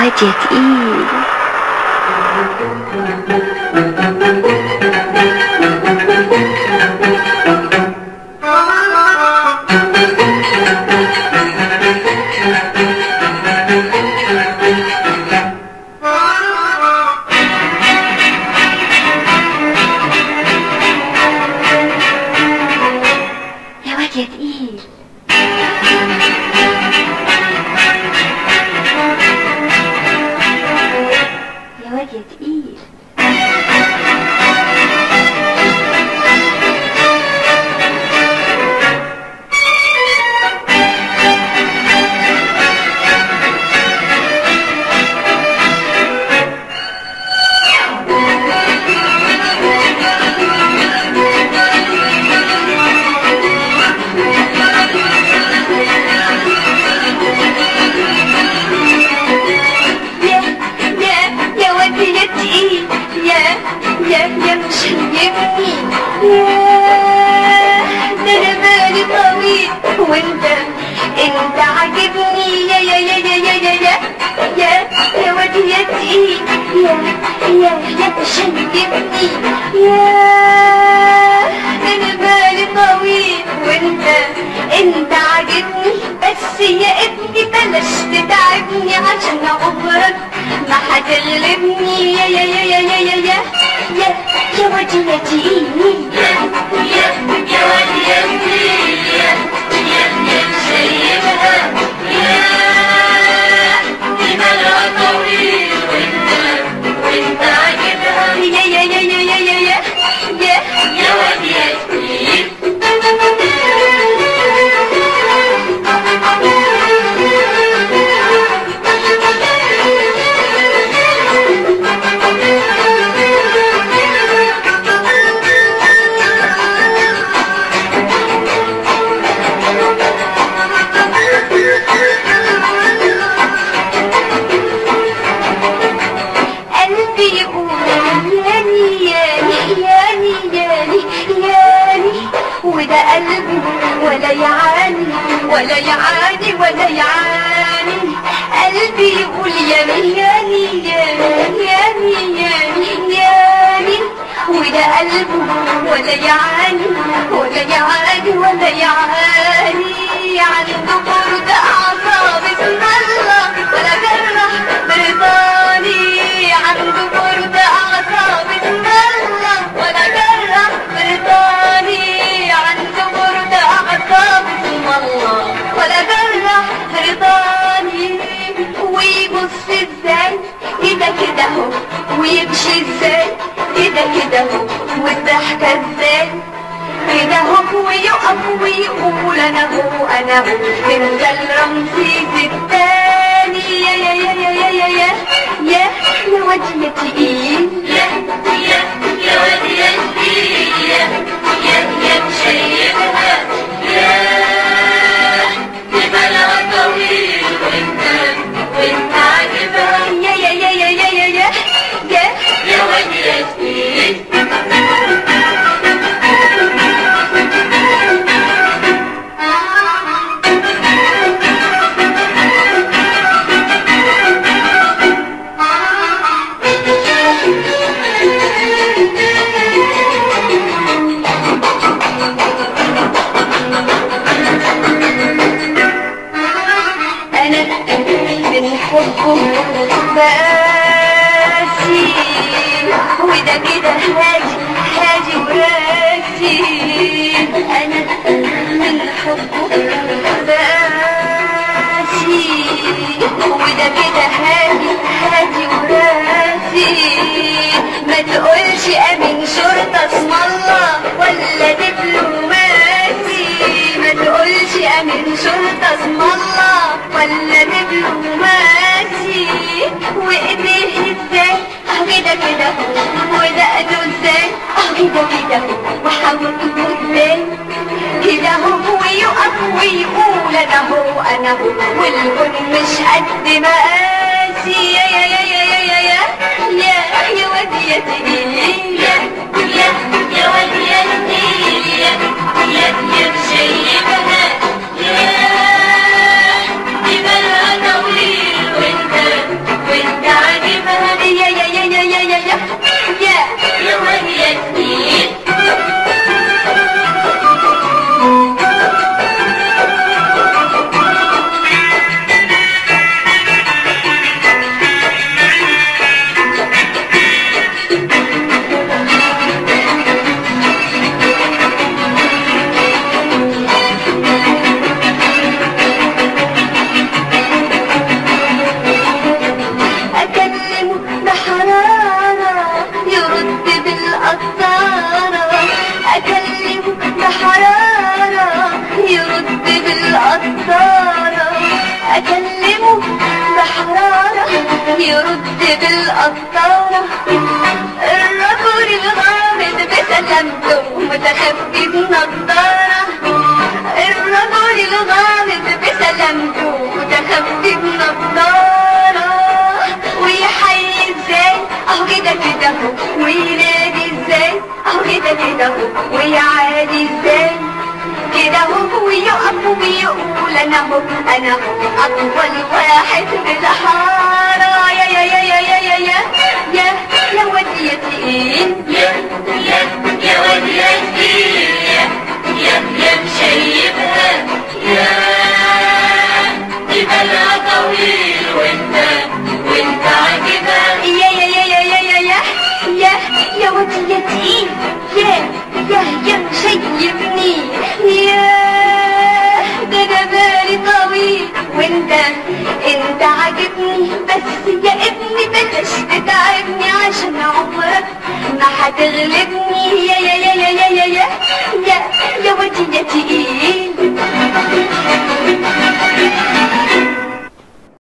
واد يا تقيل. يا واد يا تقيل. يا واد يا تقيل. يا مشيبني ياه، ده انا بالي طويل وانت عاجبني يا يا يا يا يا يا يا يا يا وادي يا تقيل. يا مشيبني ياه، ده انا بالي طويل وانت عاجبني. بس يا ابني بلاش تتعبني عشان عمرك ما هتغلبني يا يا يا يا يا يا يا يا وادي يا تقيل. يا وادي يا تقيل. يا مشيبها ياه، دي بالها طويل وانت عاجبها يا يا يا يا يا يا يا وادي يا تقيل. وده قلبي ولا يعاني ولا يعاني ولا يعاني. قلبي يقول ياني ياني ياني ياني ياني ياني. وده قلبي ولا يعاني ولا يعاني ولا يعاني. عنده برد أعصاب اسم الله ولا جرح برضاني. عنده برد أعصاب اسم الله ولا جرح برضاني. عنده برد أعصاب اسم الله ولا جرح رضاني. ويبص ازاي كده كده اهو، ويمشي ازاي كده كده اهو، والضحكة ازاي كده اهو، ويقف ويقول انا هو تنزل رمسيس التاني. يا يا يا يا يا يا يا يا وادي يا تقيل. يا وادي يا تقيل. يا مشيبها ياه، دي بالها طويل وانت عاجبها يا يا يا يا يا يا يا يا وادي يا تقيل. باسي وده كده هادي وراسي. انا من حبه باسي وده كده هادي وراسي. ما تقولش امين شرطة اسم الله ولا دبلوماسي. ما تقولش امين شرطة اسم الله ولا دبلوماسي. وايديه ازاي كده كده ودقنه ازاي كده كده وحاولته ازاي كده هو، ويقف ويقول انا هو والكون مش قد مقاسي. يا يا يا يا يا يا يا يا وادي يا تقيل. يا وادي يا تقيل. يا مشيبها ياه، دي بالها طويل وانت بالقطارة، الرجل الغامض بسلامته متخفي بنضارة، الرجل الغامض بسلامته متخفي بنضارة، ويحيي ازاي اهو كده كده اهو، وينادي ازاي اهو كده كده اهو، ويعادي ازاي كده اهو، ويقف وبيقول انا اهو انا اهو اطول واحد بالحارة. يا يا يا يا يا يا يا يا يا ودي يا تقيل، يا يا يا ودي يا تقيل، يا يا مشيبها، يا جبالها طويل وانت عاجبها. يا يا يا يا يا يا يا يا يا ودي يا تقيل، يا مشيبني، يا ده جمالي طويل وانت عاجبني، بس يا ابني بلاش تتعبني عشان عمرك ما هتغلبني. يا يا يا يا يا يا يا يا ودي يا تقيل.